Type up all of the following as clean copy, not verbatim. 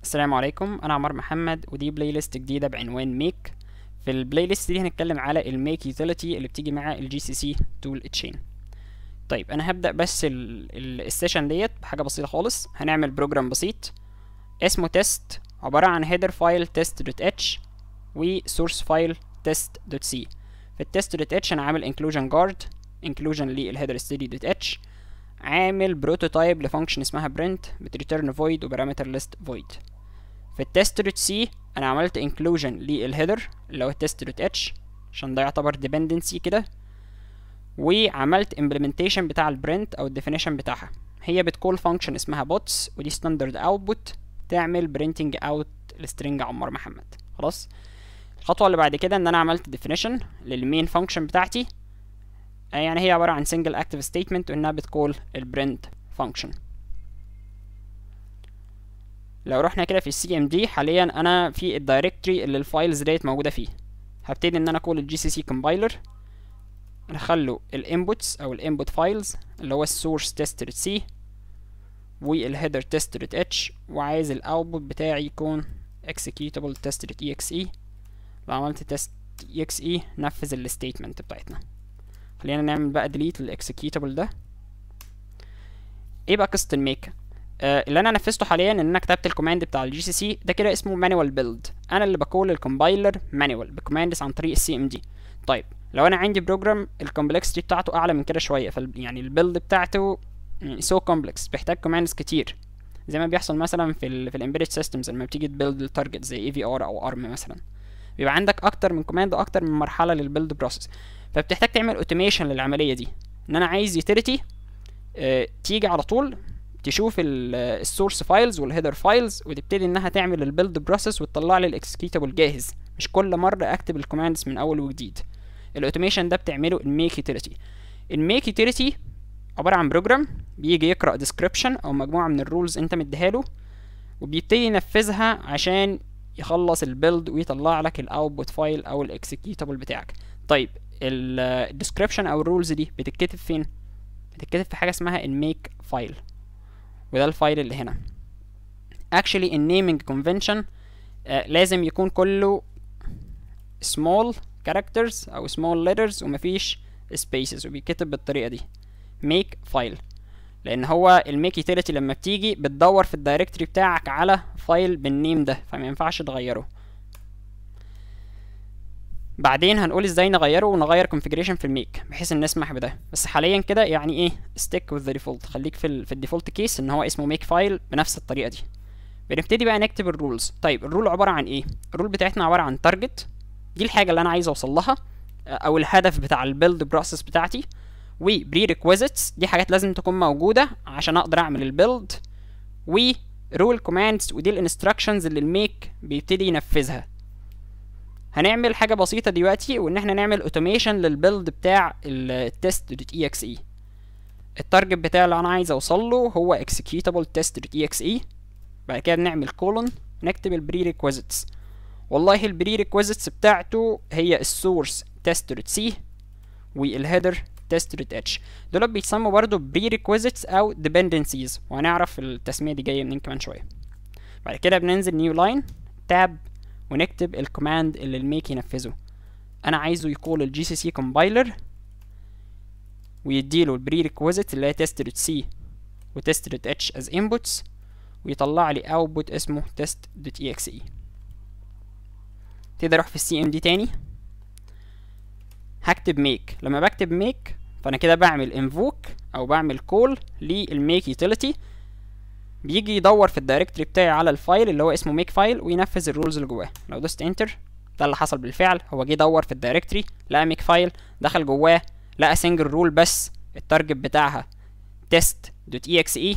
السلام عليكم، انا عمر محمد ودي بلاي ليست جديده بعنوان ميك. في البلاي ليست دي هنتكلم على الميك يوتيليتي اللي بتيجي مع الجي سي سي تول تشين. طيب انا هبدا بس السيشن ديت بحاجه بسيطه خالص. هنعمل بروجرام بسيط اسمه تيست، عباره عن هيدر فايل test.h وسورس فايل test.c. في التست.h انا عامل inclusion guard inclusion للهيدر study.h، عامل بروتوتايب لفانكشن اسمها print بتريتيرن void وبارامتر list void. في التست.c انا عملت inclusion للهيدر اللي هو التست.h عشان ده يعتبر dependency كده، وعملت implementation بتاع البرنت او الديفينيشن بتاعها. هي بتكول فانكشن اسمها bots ودي standard output تعمل printing out السترنج عمر محمد. خلاص، الخطوه اللي بعد كده ان انا عملت definition للمين فانكشن بتاعتي، يعني هي عباره عن single active statement وانها بتكول البرنت فانكشن. لو رحنا كده في السي ام دي حاليا انا في الدايركتوري اللي الفايلز ديت موجوده فيه. هبتدي ان انا اكول الجي سي سي كومبايلر، هخلو الانبوتس او الانبوت فايلز اللي هو السورس test.c والهيدر test.h، وعايز الاوتبوت بتاعي يكون executable test.exe. لو عملت test.exe نفذ الستيتمنت بتاعتنا. خلينا نعمل بقى delete للاكسكيوتابل ده. ايه بقى قصه الميك؟ اللي انا نفذته حاليا ان انا كتبت الكوماند بتاع الجي سي سي ده كده اسمه مانوال بيلد. انا اللي بكول الكومبايلر مانوال بكوماندز عن طريق السي ام دي. طيب لو انا عندي بروجرام الكومبلكسيتي بتاعته اعلى من كده شويه، يعني البيلد بتاعته يعني سو كومبلكس بيحتاج كوماندز كتير، زي ما بيحصل مثلا في الامبيدد سيستمز لما بتيجي تبيلد التارجت زي اي في ار او ارم مثلا، بيبقى عندك اكتر من كوماند واكتر من مرحله للبيلد بروسيس، فبتحتاج تعمل اوتوميشن للعمليه دي. ان انا عايز يوتيليتي تيجي على طول تشوف السورس فايلز والهيدر فايلز وتبتدي انها تعمل البيلد بروسيس وتطلع لي الاكسكيوتابل جاهز، مش كل مره اكتب الكوماندز من اول وجديد. الاوتوميشن ده بتعمله الميك يوتيليتي. الميك يوتيليتي عباره عن بروجرام بيجي يقرا ديسكريبشن او مجموعه من الرولز انت مديها له، وبيبتدي ينفذها عشان يخلص البيلد ويطلع لك الاوتبوت فايل او الاكسكيوتابل بتاعك. طيب الديسكريبشن او الرولز دي بتتكتب فين؟ بتتكتب في حاجه اسمها الميك فايل، وده الفايل اللي هنا. actually النيمينج convention لازم يكون كله small characters او small letters ومفيش spaces، وبيتكتب بالطريقه دي make file، لان هو الميك يوتيليتي لما بتيجي بتدور في الدايركتوري بتاعك على فايل بالنيم ده، فما ينفعش تغيره. بعدين هنقول ازاي نغيره ونغير configuration في الميك بحيث ان نسمح بده، بس حاليا كده يعني ايه stick with the default، خليك في الديفولت كيس ان هو اسمه make file بنفس الطريقه دي. بنبتدي بقى نكتب الرولز. طيب الرول عباره عن ايه؟ الرول بتاعتنا عباره عن target، دي الحاجه اللي انا عايز اوصل لها او الهدف بتاع البيلد بروسيس بتاعتي، و prerequisites دي حاجات لازم تكون موجوده عشان اقدر اعمل البيلد، و rule commands ودي الانستراكشنز اللي الميك بيبتدي ينفذها. هنعمل حاجه بسيطه دلوقتي وان احنا نعمل اوتوميشن للبيلد بتاع التست.exe. التارجت بتاعي اللي انا عايز اوصل له هو executable test.exe. بعد كده بنعمل كولون نكتب البري requisites. والله البري requisites بتاعته هي السورس test.c والهيدر test.h. دول بيتسموا برضو بري requisites او dependencies، وهنعرف التسميه دي جايه منين كمان شويه. بعد كده بننزل نيو لاين تاب ونكتب الكوماند اللي الميك ينفذه. انا عايزه يقول الجي سي سي كومبايلر ويديله البري ريكويزيت اللي هي test.c و test.h as inputs، ويطلع لي output اسمه test.exe. تقدر اروح في السي ام دي تاني هكتب ميك. لما بكتب ميك فانا كده بعمل invoke او بعمل call للميك يوتيليتي، بيجي يدور في الدايركتوري بتاعي على الفايل اللي هو اسمه ميك فايل وينفذ الرولز اللي جواه. لو دوست انتر ده اللي حصل بالفعل، هو جه يدور في الدايركتوري لقى ميك فايل، دخل جواه لقى سنجل رول بس التارجت بتاعها test.exe،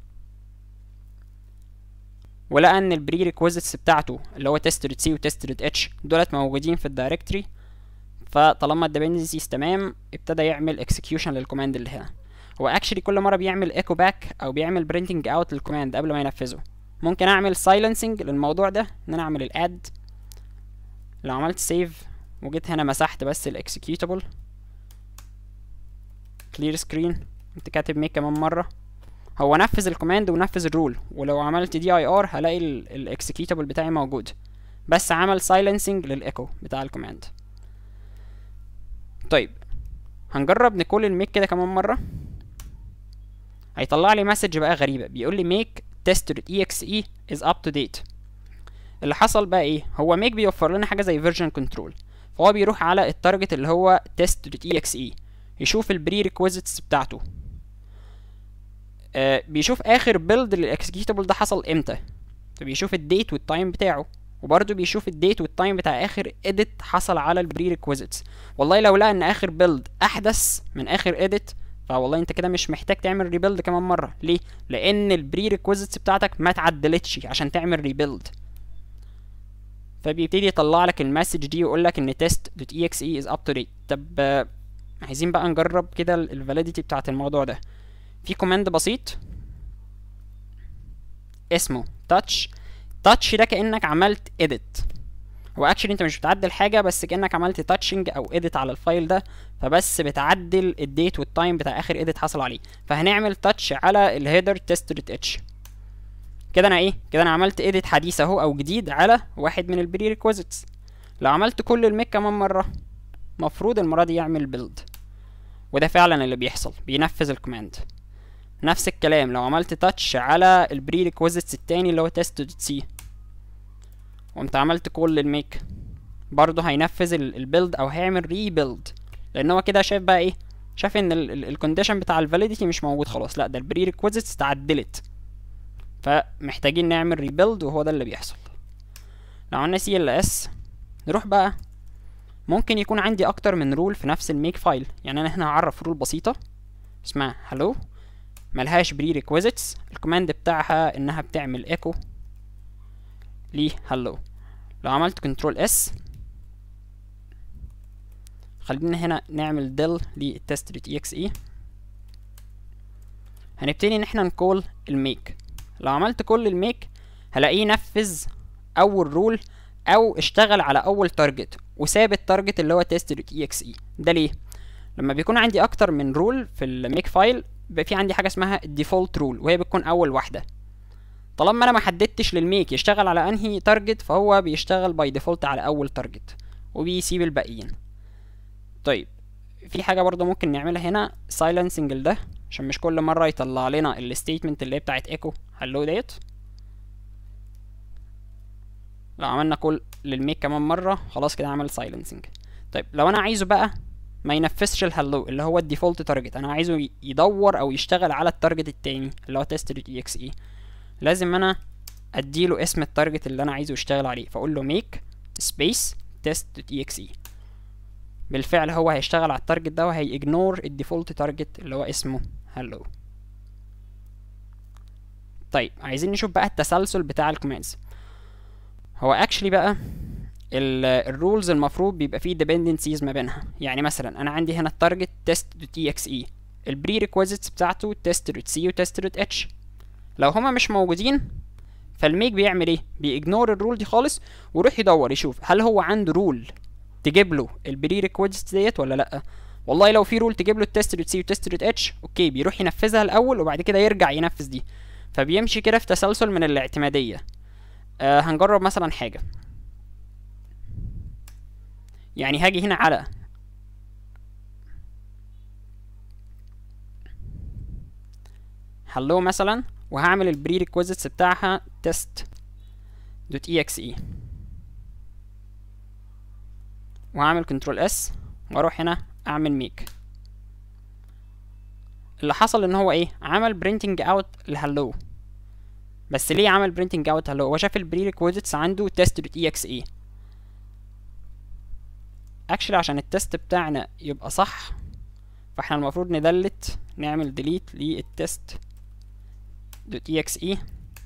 ولقى ان البري ريكويزيتس بتاعته اللي هو test.c و test.h دولت موجودين في الدايركتوري. فطالما الديبندنسيز تمام ابتدى يعمل اكسكيوشن للكوماند اللي هنا. هو اكشلي كل مره بيعمل ايكو باك او بيعمل برينتنج اوت للكوماند قبل ما ينفذه. ممكن اعمل سايلنسنج للموضوع ده ان انا اعمل الاد. لو عملت سيف وجيت هنا مسحت بس الاكسكيوتابل كلير سكرين، كنت كاتب ميك كمان مره هو نفذ الكوماند ونفذ الرول، ولو عملت دي اي ار هلاقي الاكسكيوتابل بتاعي موجود، بس عمل سايلنسنج للايكو بتاع الكوماند. طيب هنجرب نكول الميك كده كمان مره. هيطلع لي مسج بقى غريبه، بيقول لي make test.exe is up to date. اللي حصل بقى ايه؟ هو make بيوفر لنا حاجه زي version control، فهو بيروح على التارجت اللي هو test.exe يشوف البري ريكويزيتس بتاعته، بيشوف اخر بيلد للاكسكيوتابل ده حصل امتى، فبيشوف الديت والتايم بتاعه، وبرده بيشوف الديت والتايم بتاع اخر اديت حصل على البري ريكويزيتس. والله لو لقى ان اخر بيلد احدث من اخر اديت، فوالله انت كده مش محتاج تعمل ريبيلد كمان مره. ليه؟ لان البري ريكويزيتس بتاعتك ما اتعدلتش عشان تعمل ريبيلد. فبيبتدي يطلع لك المسج دي ويقول لك ان test.exe is up to date. طب عايزين بقى نجرب كده الفاليديتي بتاعت الموضوع ده. في كوماند بسيط اسمه touch ده كأنك عملت edit. هو actually انت مش بتعدل حاجة، بس كأنك عملت touching او edit على الفايل ده، فبس بتعدل الديت والتايم بتاع اخر edit حصل عليه. فهنعمل touch على الهيدر test.h. كده انا ايه؟ كده انا عملت edit حديث اهو او جديد على واحد من البري ريكويزيتس. لو عملت كل الميك كمان مرة، مفروض المرة دي يعمل build، وده فعلا اللي بيحصل، بينفذ الكوماند. نفس الكلام لو عملت تاتش على البري ريكويزيتس التاني اللي هو test.c وانت عملت كل الميك، برضه هينفذ البيلد او هيعمل ريبيلد، لان هو كده شايف بقى ايه؟ شايف ان الكونديشن بتاع الفاليديتي مش موجود خلاص، لا ده البري ريكويزيتس اتعدلت، فمحتاجين نعمل ريبيلد، وهو ده اللي بيحصل. لو عملنا CLS نروح بقى، ممكن يكون عندي اكتر من رول في نفس الميك فايل. يعني انا هنا هعرف رول بسيطه اسمها hello، ملهاش بري ريكويزيتس، الكوماند بتاعها انها بتعمل ايكو ل hello. لو عملت كنترول اس، خلينا هنا نعمل del للtest.exe، هنبتدي ان احنا نكول الميك. لو عملت كل الميك هلاقيه نفذ اول رول او اشتغل على اول تارجت وساب التارجت اللي هو test.exe. ده ليه؟ لما بيكون عندي اكتر من رول في الميك فايل، بيبقى في عندي حاجه اسمها الديفولت رول، وهي بتكون اول واحده. طالما انا ما حددتش للميك يشتغل على انهي تارجت، فهو بيشتغل باي ديفولت على اول تارجت وبيسيب الباقيين. طيب في حاجه برضو ممكن نعملها هنا، سايلنسنج ده عشان مش كل مره يطلع لنا الستيتمنت اللي هي بتاعت ايكو هلو ديت. لو عملنا كل للميك كمان مره، خلاص كده عمل سايلنسنج. طيب لو انا عايزه بقى ما ينفذش الهلو اللي هو الديفولت تارجت، انا عايزه يدور او يشتغل على التارجت التاني اللي هو test.exe، لازم انا اديله اسم التارجت اللي انا عايزه يشتغل عليه، فاقول له make space test.exe. بالفعل هو هيشتغل على التارجت ده وهي ignore الديفولت تارجت اللي هو اسمه hello. طيب عايزين نشوف بقى التسلسل بتاع الكوماندز. هو actually بقى الرولز المفروض بيبقى فيه dependencies ما بينها. يعني مثلا انا عندي هنا التارجت test.exe، البري ريكويزيتس بتاعته test.c و test.h. لو هما مش موجودين، فالميك بيعمل ايه؟ بيجنور الرول دي خالص ويروح يدور يشوف هل هو عنده رول تجيب له البري ريكويزيتس ديت ولا لا. والله لو في رول تجيب له test.c و test.h، اوكي، بيروح ينفذها الاول وبعد كده يرجع ينفذ دي. فبيمشي كده في تسلسل من الاعتماديه. هنجرب مثلا حاجه، يعني هاجي هنا على hello مثلا، وهعمل البري ريكويزيتس بتاعها test.exe، وهعمل كنترول اس واروح هنا اعمل ميك. اللي حصل ان هو ايه؟ عمل برينتنج اوت لهلو. بس ليه عمل برينتنج اوت هلو؟ هو شاف البري ريكويزيتس عنده test.exe. اكشلي عشان التست بتاعنا يبقى صح، فاحنا المفروض ندلت نعمل ديليت للtest.exe،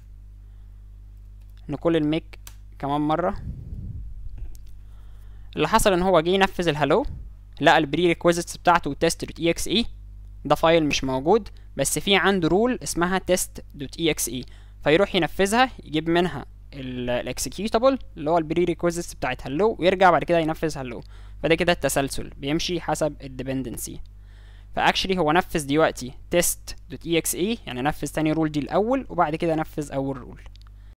نقول الميك كمان مره. اللي حصل ان هو جه ينفذ الهلو، لقى البري ريكويزيتس بتاعته test.exe، ده فايل مش موجود، بس في عنده رول اسمها test.exe، فيروح ينفذها، يجيب منها الاكسكيوتابل اللي هو البري ريكويزيتس بتاعت هلو، ويرجع بعد كده ينفذ هلو. فده كده التسلسل بيمشي حسب الديبندنسي. فاكشلي هو نفذ دلوقتي test.exe، يعني نفذ تاني رول دي الاول وبعد كده نفذ اول رول.